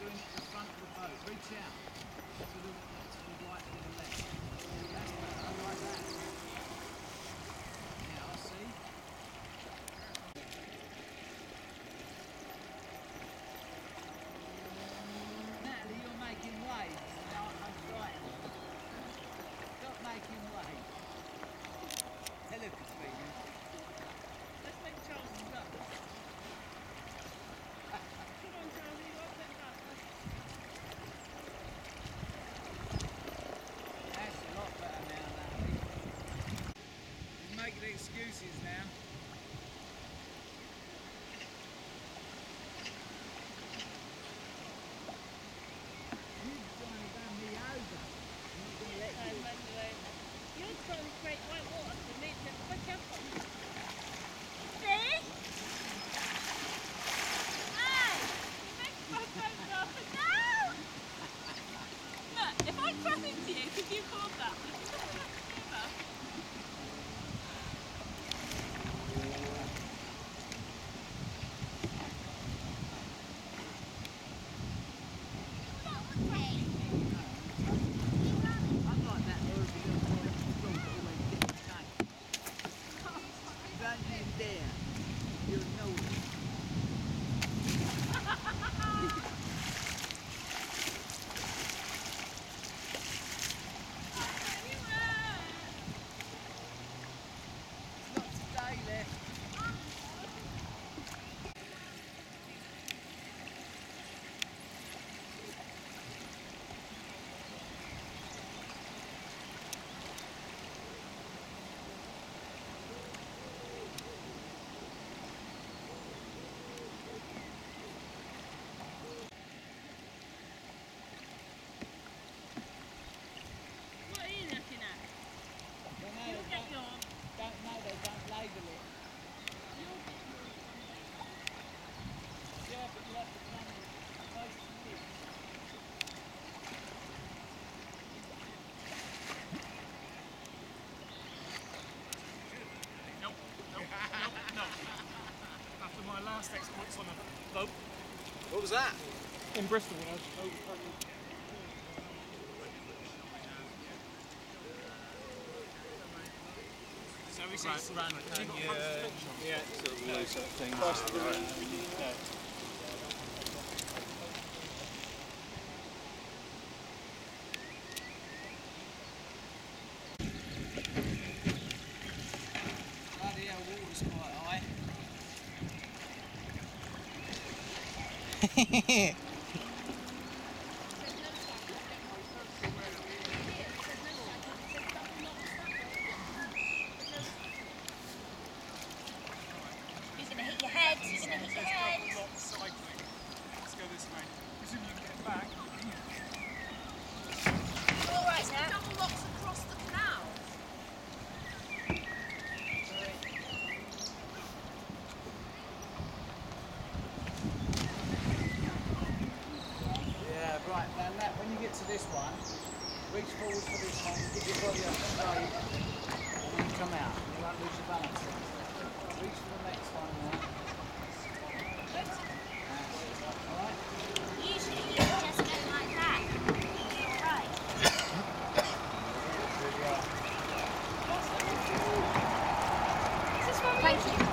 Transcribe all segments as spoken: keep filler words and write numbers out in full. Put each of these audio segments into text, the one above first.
go into the front of the boat. Reach out to the, to the right and the left. That's better, like that. Now, see? Natalie, you're making waves. Now I'm frightened. Stop making waves. Hey, look, it's me. Let's make Charles up. Come on, Charlie, you won't let that. That's a lot better now, Natalie. He's making excuses now. You've trying to run me over. I'm not going to let you. You're trying to create white water for me to put up on. See? Hey! You make my boat go up and down! Look, if I crash into you, could you call that? Unlike that original one, you always get the tank. You don't even dare. You're naughty. There's lots of day left. What are you looking at? Don't know, You'll they get don't, your... don't know, they don't label it. You'll get your... Yeah, but you have to come close to this. Nope, nope, nope, no. After my last exploits on a boat What was that? in Bristol when I was over So we Right, see Grand Canyon, yeah, sort of those sort of things. Yeah. Bloody hell, water's quite high. He's gonna hit your head, he's gonna hit your head. double lock cycling. Let's go this way. Presume you can get back. All right now. Double locks across the canal. Yeah, right, now Nat, when you get to this one, reach forward for this one, get your body up straight, and then come out. You won't lose your balance. Reach for the next one now. Alright? Usually you just go like that. All right. Is this one? Thank you.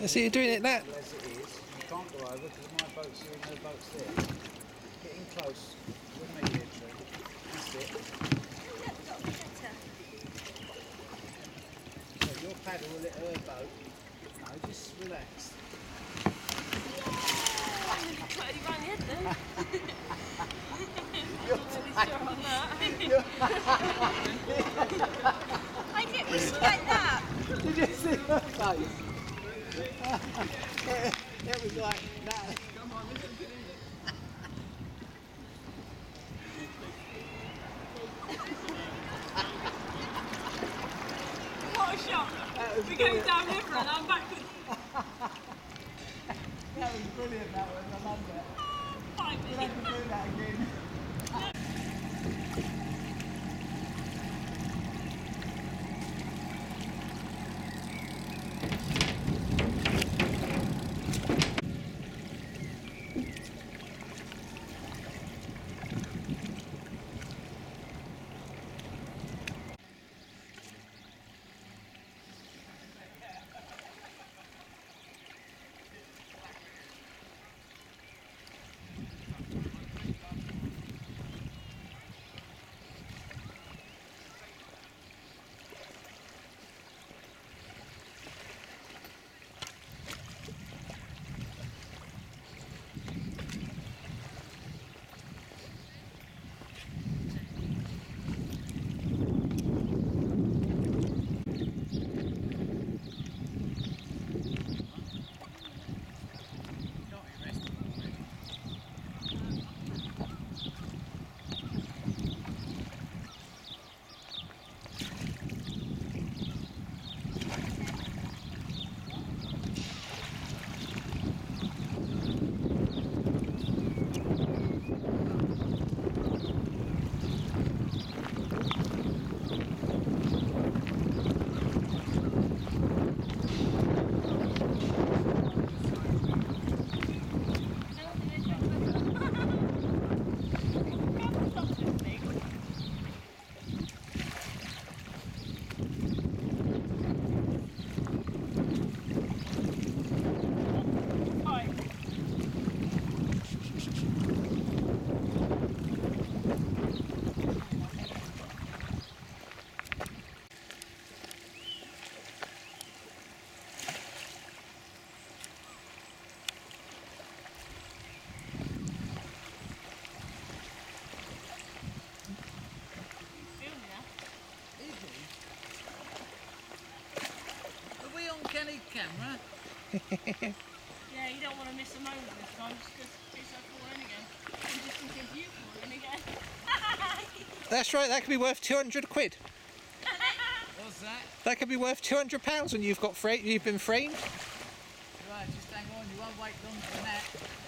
I see you doing it now. As it is, you can't go over because my boat's here and her boat's there. Get in close with me here, Tree. That's it. So your paddle will hit her boat. No, just relax. Try you round the head then. You're Really sure on that. I get used to like that. Did you see her face? It was like that. Come on, listen to What a shock. We're going down river and I'm back with That was brilliant, that was. I loved it. five We'll have to do that again. Are we on Kenny camera? Yeah, you don't want to miss a moment this time just because it's like falling again. And just in case you falling again. That's right, that could be worth two hundred quid. What's that? That could be worth two hundred pounds when you've got fra you've been framed. Right, just hang on, you won't wait long for that.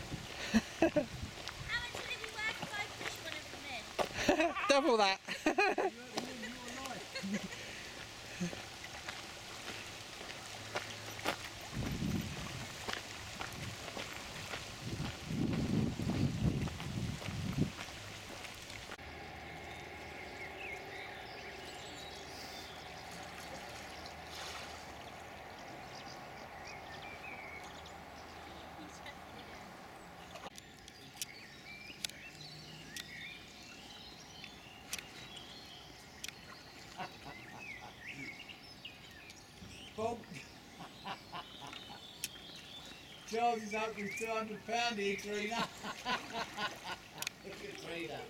How much would it be worth if I push one of them in? Double that. Bob. Charles is up with two hundred pounds here, Trina. Look at Trina.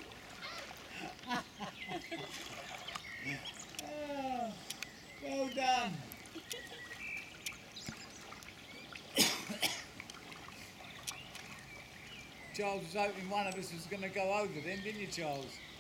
Oh, well done. Charles was hoping one of us was going to go over then, didn't you, Charles?